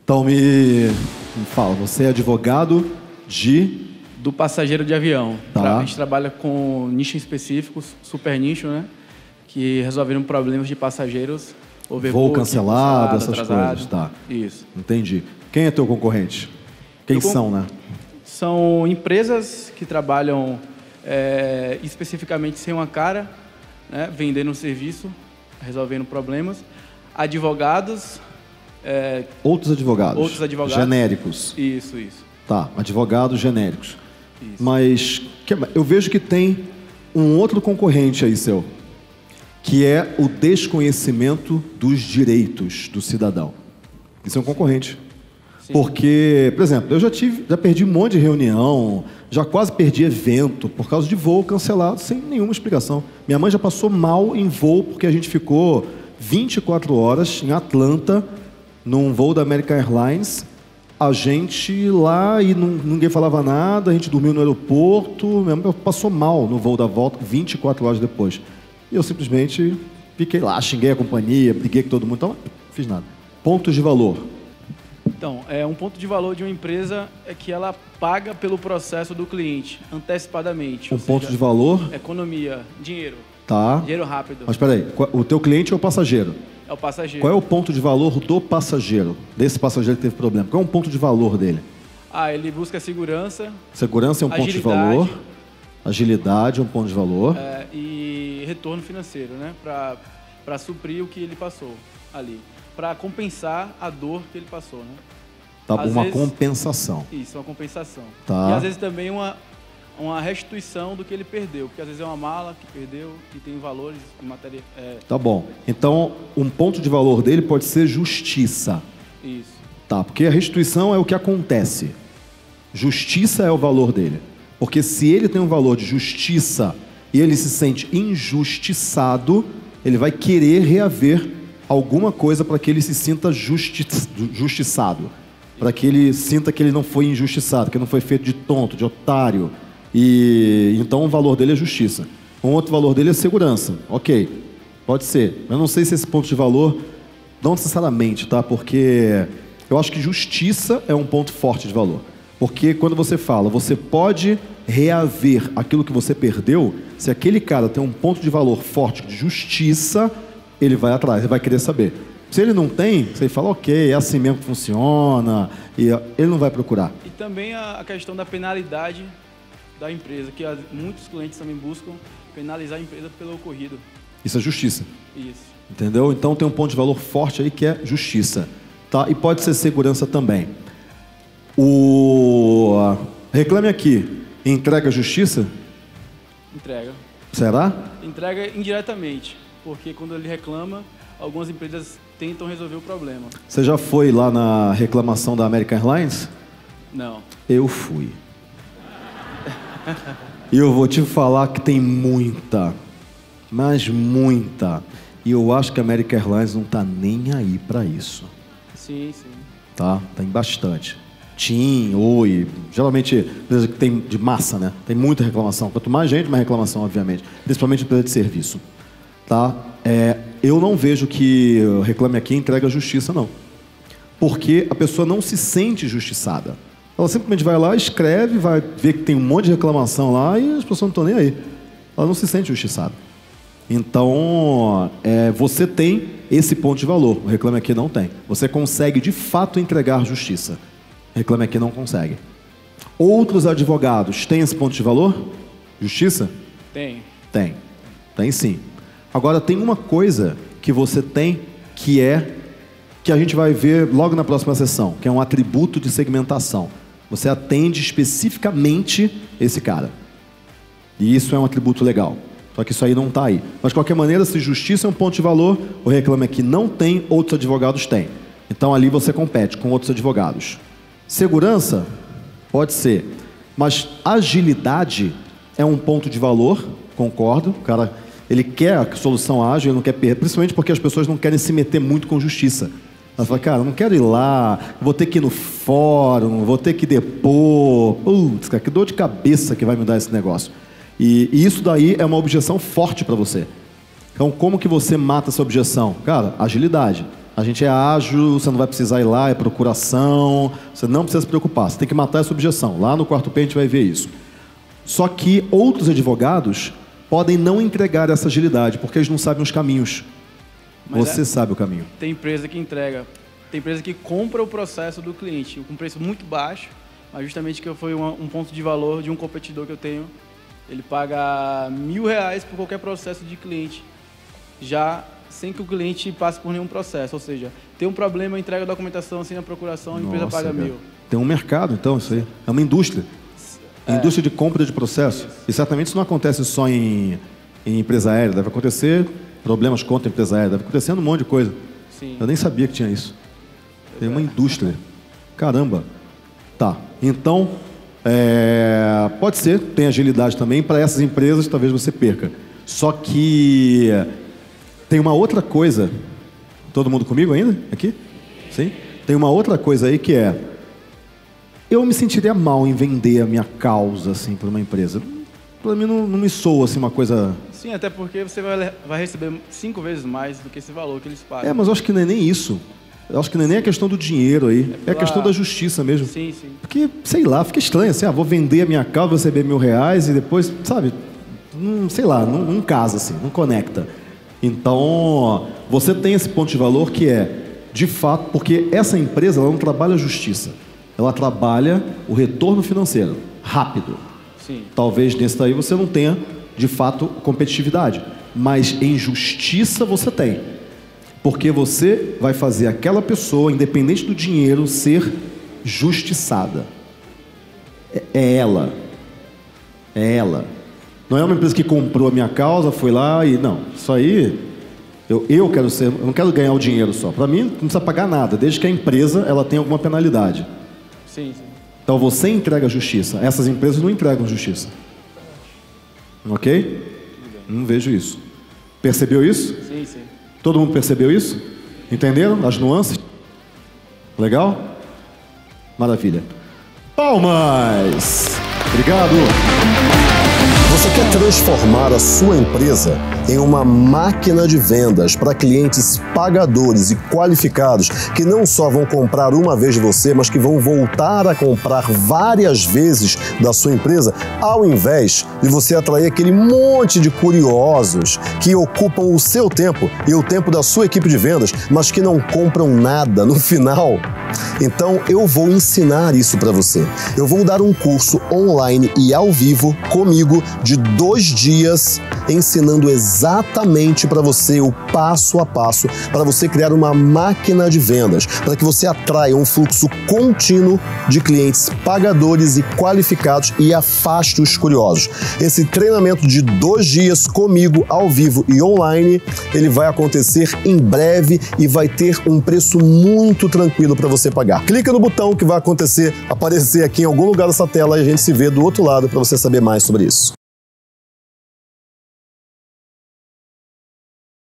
Então me fala, você é advogado do passageiro de avião. Tá. A gente trabalha com nichos específicos, super nicho, né? Que resolveram problemas de passageiros. Voo cancelado, essas atrasado. coisas, tá. Isso. Entendi. Quem é teu concorrente? Quem são, né? São empresas que trabalham especificamente sem uma cara, né? Vendendo um serviço, resolvendo problemas. Advogados. Outros advogados. Outros advogados. Genéricos. Isso. Tá, advogados genéricos. Isso. Mas eu vejo que tem um outro concorrente aí seu, que é o desconhecimento dos direitos do cidadão. Isso é um concorrente. Sim. Porque, por exemplo, eu já perdi um monte de reunião, já quase perdi evento por causa de voo cancelado sem nenhuma explicação. Minha mãe já passou mal em voo porque a gente ficou 24 horas em Atlanta, num voo da American Airlines. A gente lá e ninguém falava nada, a gente dormiu no aeroporto, minha mãe passou mal no voo da volta 24 horas depois. E eu simplesmente fiquei lá, xinguei a companhia, briguei com todo mundo, então não fiz nada. Pontos de valor. Então, um ponto de valor de uma empresa é que ela paga pelo processo do cliente, antecipadamente. Um ponto de valor? Economia, dinheiro. Tá. Dinheiro rápido. Mas espera aí, o teu cliente é o passageiro? É o passageiro. Qual é o ponto de valor do passageiro? Desse passageiro que teve problema? Qual é um ponto de valor dele? Ele busca segurança. Segurança é um ponto de valor. Agilidade é um ponto de valor. E retorno financeiro, né? Para suprir o que ele passou ali. Para compensar a dor que ele passou, né? Tá, uma compensação. Isso, uma compensação. Tá. E às vezes também uma restituição do que ele perdeu, porque às vezes é uma mala que perdeu e tem valores em matéria... Tá bom. Então, um ponto de valor dele pode ser justiça. Isso. Tá, porque a restituição é o que acontece. Justiça é o valor dele. Porque se ele tem um valor de justiça e ele se sente injustiçado, ele vai querer reaver alguma coisa para que ele se sinta justiçado. Para que ele sinta que ele não foi injustiçado, que não foi feito de tonto, de otário. E então o valor dele é justiça. Um outro valor dele é segurança. Ok, pode ser. Eu não sei se esse ponto de valor, não necessariamente, tá? Porque eu acho que justiça é um ponto forte de valor. Porque quando você fala, você pode reaver aquilo que você perdeu, se aquele cara tem um ponto de valor forte de justiça, ele vai atrás, ele vai querer saber. Se ele não tem, você fala, ok, é assim mesmo que funciona, e ele não vai procurar. E também a questão da penalidade da empresa, que muitos clientes também buscam penalizar a empresa pelo ocorrido. Isso é justiça. Isso. Entendeu? Então tem um ponto de valor forte aí que é justiça. Tá? E pode ser segurança também. Reclame Aqui, entrega justiça? Entrega. Será? Entrega indiretamente, porque quando ele reclama, algumas empresas tentam resolver o problema. Você já foi lá na reclamação da American Airlines? Não. Eu fui. E eu vou te falar que tem muita, mas muita. E eu acho que a American Airlines não tá nem aí para isso. Sim. Tá? Tem bastante. TIM, Oi, geralmente empresa que tem de massa, né? Tem muita reclamação. Quanto mais gente, mais reclamação, obviamente. Principalmente empresa de serviço. Tá? Eu não vejo que o Reclame Aqui entrega justiça, não. Porque a pessoa não se sente justiçada. Ela simplesmente vai lá, escreve, vai ver que tem um monte de reclamação lá e as pessoas não estão nem aí. Ela não se sente justiçada. Então, você tem esse ponto de valor. O Reclame Aqui não tem. Você consegue, de fato, entregar justiça. O Reclame Aqui não consegue. Outros advogados têm esse ponto de valor? Justiça? Tem. Tem sim. Agora, tem uma coisa que você tem que a gente vai ver logo na próxima sessão, que é um atributo de segmentação. Você atende especificamente esse cara. E isso é um atributo legal. Só que isso aí não está aí. Mas, de qualquer maneira, se justiça é um ponto de valor, o Reclame Aqui não tem, outros advogados têm. Então, ali você compete com outros advogados. Segurança? Pode ser. Mas agilidade é um ponto de valor, concordo. O cara, ele quer a solução ágil, ele não quer perder, principalmente porque as pessoas não querem se meter muito com justiça. Ela fala, cara, não quero ir lá, vou ter que ir no fórum, vou ter que depor. Putz, cara, que dor de cabeça que vai me dar esse negócio. E isso daí é uma objeção forte para você. Então, como que você mata essa objeção? Cara, agilidade. A gente é ágil, você não vai precisar ir lá, é procuração, você não precisa se preocupar, você tem que matar essa objeção. Lá no quarto P a gente vai ver isso. Só que outros advogados podem não entregar essa agilidade, porque eles não sabem os caminhos. Mas Você sabe o caminho. Tem empresa que entrega, tem empresa que compra o processo do cliente com preço muito baixo, mas justamente que foi um ponto de valor de um competidor que eu tenho. Ele paga R$1.000 por qualquer processo de cliente, já sem que o cliente passe por nenhum processo. Ou seja, tem um problema, entrega a documentação, assina a procuração, a empresa paga R$1.000. Tem um mercado, então, isso aí. É uma indústria. Indústria de compra de processo. E certamente isso não acontece só em empresa aérea. Deve acontecer problemas contra a empresa aérea. Deve acontecer um monte de coisa. Sim. Eu nem sabia que tinha isso. Tem uma indústria. Caramba. Tá. Então, pode ser. Tem agilidade também. Para essas empresas, talvez você perca. Só que tem uma outra coisa. Todo mundo comigo ainda? Aqui? Sim? Tem uma outra coisa aí que é... Eu me sentiria mal em vender a minha causa, assim, para uma empresa. Para mim não me soa, assim, uma coisa... Sim, até porque você vai receber 5 vezes mais do que esse valor que eles pagam. Mas eu acho que não é nem isso. Eu acho que não é nem a questão do dinheiro aí. É a questão da justiça mesmo. Sim, sim. Porque, sei lá, fica estranho, assim, vou vender a minha causa, vou receber R$1.000 e depois, sabe, sei lá, não casa, assim, não conecta. Então, você tem esse ponto de valor que é, de fato, porque essa empresa, ela não trabalha a justiça. Ela trabalha o retorno financeiro, rápido. Sim. Talvez nesse daí você não tenha, de fato, competitividade. Mas em justiça você tem. Porque você vai fazer aquela pessoa, independente do dinheiro, ser justiçada. É ela. É ela. Não é uma empresa que comprou a minha causa, foi lá e... Não, isso aí... Eu quero ser... Eu não quero ganhar o dinheiro só. Para mim, não precisa pagar nada, desde que a empresa ela tenha alguma penalidade. Sim, sim. Então você entrega justiça. Essas empresas não entregam justiça. Ok? Não vejo isso. Percebeu isso? Sim, sim. Todo mundo percebeu isso? Entenderam as nuances? Legal? Maravilha. Palmas! Obrigado! Você quer transformar a sua empresa em uma máquina de vendas para clientes pagadores e qualificados que não só vão comprar uma vez de você, mas que vão voltar a comprar várias vezes da sua empresa, ao invés de você atrair aquele monte de curiosos que ocupam o seu tempo e o tempo da sua equipe de vendas, mas que não compram nada no final? Então eu vou ensinar isso para você. Eu vou dar um curso online e ao vivo comigo de 2 dias, ensinando exatamente para você o passo a passo para você criar uma máquina de vendas, para que você atraia um fluxo contínuo de clientes pagadores e qualificados e afaste os curiosos. Esse treinamento de 2 dias comigo ao vivo e online, ele vai acontecer em breve e vai ter um preço muito tranquilo para você pagar. Clica no botão que vai aparecer aqui em algum lugar dessa tela e a gente se vê do outro lado para você saber mais sobre isso.